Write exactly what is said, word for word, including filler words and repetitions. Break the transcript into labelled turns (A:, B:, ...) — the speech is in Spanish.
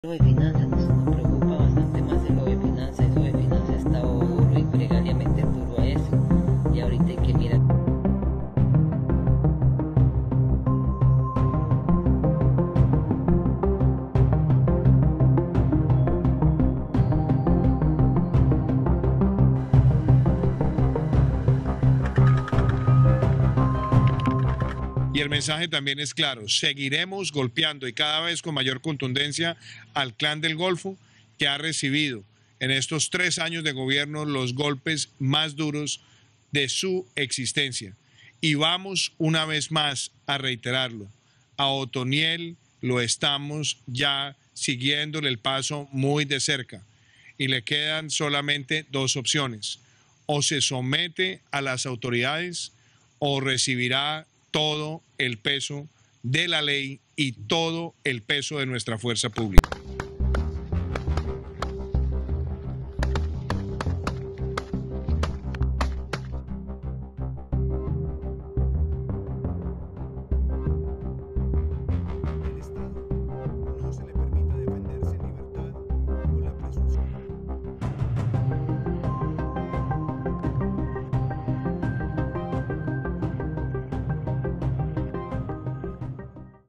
A: Lo de finanzas nos, nos preocupa bastante más de lo de finanzas. Eso de finanzas ha estado duro y fregarle a meter duro a eso. Y ahorita hay que mirar.
B: Y el mensaje también es claro: seguiremos golpeando y cada vez con mayor contundencia al Clan del Golfo, que ha recibido en estos tres años de gobierno los golpes más duros de su existencia. Y vamos una vez más a reiterarlo: a Otoniel lo estamos ya siguiéndole el paso muy de cerca y le quedan solamente dos opciones: o se somete a las autoridades o recibirá todo el peso de la ley y todo el peso de nuestra fuerza pública.